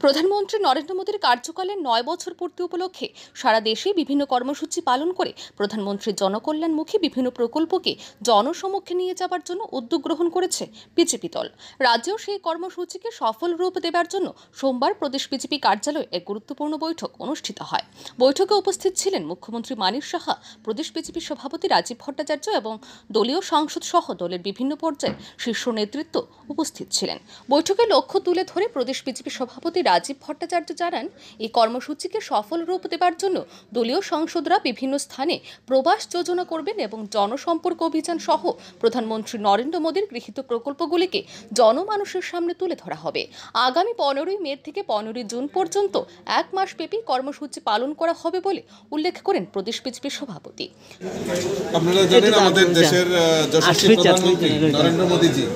প্রধানমন্ত্রী নরেন্দ্র মোদীর কার্যকালের ৯ বছর পূর্তি উপলক্ষে সারা দেশে বিভিন্ন কর্মসূচি পালন করে প্রধানমন্ত্রীর জনকল্যাণমুখী বিভিন্ন প্রকল্পকে জনসমক্ষে নিয়ে যাবার জন্য উদ্যোগ গ্রহণ করেছে বিজেপি দল। রাজ্যেও সেই কর্মসূচিকে সফল রূপ দেবার জন্য সোমবার প্রদেশ বিজেপি কার্যালয়ে এক গুরুত্বপূর্ণ বৈঠক অনুষ্ঠিত হয়। বৈঠকে উপস্থিত ছিলেন মুখ্যমন্ত্রী মানিক সাহা, প্রদেশ বিজেপি সভাপতি রাজীব ভট্টাচার্য এবং দলীয় সাংসদ সহ দলের বিভিন্ন পর্যায়ে শীর্ষ নেতৃত্ব উপস্থিত ছিলেন। বৈঠকে লক্ষ্য তুলে ধরে প্রদেশ বিজেপি সভাপতি রাজীব ভট্টাচার্য জানান, এই কর্মসূচিকে সফল রূপ দেবার জন্য দলীয় সাংসদরা বিভিন্ন স্থানে প্রবাস যোজনা করবেন এবং জনসম্পর্ক অভিযান সহ প্রধানমন্ত্রী নরেন্দ্র মোদীর গৃহীত প্রকল্পগুলিকে জনমানুষের সামনে তুলে ধরা হবে। আগামী 15ই মে থেকে 15ই জুন পর্যন্ত এক মাস ব্যাপী কর্মসূচি পালন করা হবে বলে উল্লেখ করেন প্রদেশ বিজেপি সভাপতি। আপনারা জানেন আমাদের দেশের যশস্বী প্রধানমন্ত্রী নরেন্দ্র মোদীজি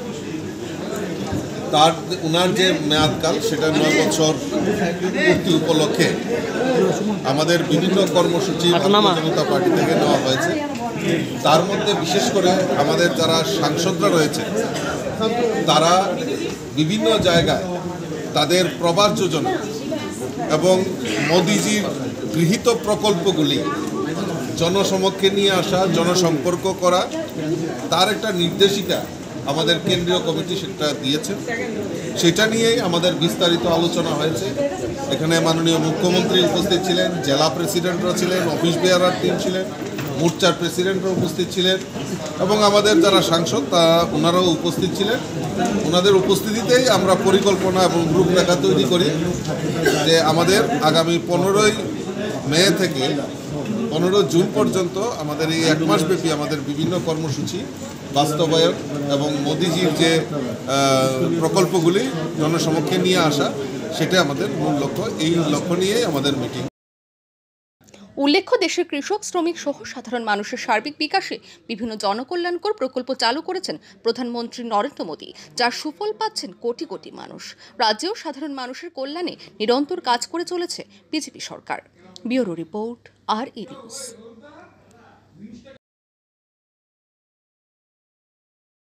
উনার যে মেয়াদকাল সেটা 9 বছর পূর্তি উপলক্ষে আমাদের বিভিন্ন কর্মসূচি ভারতীয় জনতা পার্টি থেকে নেওয়া হয়েছে। তার মধ্যে বিশেষ করে আমাদের যারা সাংসদরা রয়েছে তারা বিভিন্ন জায়গায় তাদের প্রবাস যোজনা এবং মোদিজির গৃহীত প্রকল্পগুলি জনসমক্ষে নিয়ে আসা, জনসম্পর্ক করা, তার একটা নির্দেশিকা আমাদের কেন্দ্রীয় কমিটি সেটা দিয়েছে। সেটা নিয়েই আমাদের বিস্তারিত আলোচনা হয়েছে। এখানে মাননীয় মুখ্যমন্ত্রী উপস্থিত ছিলেন, জেলা প্রেসিডেন্টরা ছিলেন, অফিস বেয়ারার টিম ছিলেন, মোর্চার প্রেসিডেন্টরা উপস্থিত ছিলেন এবং আমাদের যারা সাংসদ ওনারাও উপস্থিত ছিলেন। ওনাদের উপস্থিতিতেই আমরা পরিকল্পনা এবং রূপরেখা তৈরি করি যে আমাদের আগামী 15ই মে থেকে 15 জুন পর্যন্ত আমাদের এই এক মাসব্যাপী আমাদের বিভিন্ন কর্মসূচি বাস্তবায়ন এবং মোদিজির যে প্রকল্পগুলি জনসমক্ষে নিয়ে আসা, সেটা আমাদের মূল লক্ষ্য। এই লক্ষ্য নিয়েই আমাদের মিটিং। উল্লেখ্য, দেশের কৃষক, শ্রমিক সহ সাধারণ মানুষের সার্বিক বিকাশে বিভিন্ন জনকল্যাণকর প্রকল্প চালু করেছেন প্রধানমন্ত্রী নরেন্দ্র মোদী, যার সুফল পাচ্ছেন কোটি কোটি মানুষ। রাজ্যেও সাধারণ মানুষের কল্যাণে নিরন্তর কাজ করে চলেছে বিজেপি সরকার। Bureau report, RE news.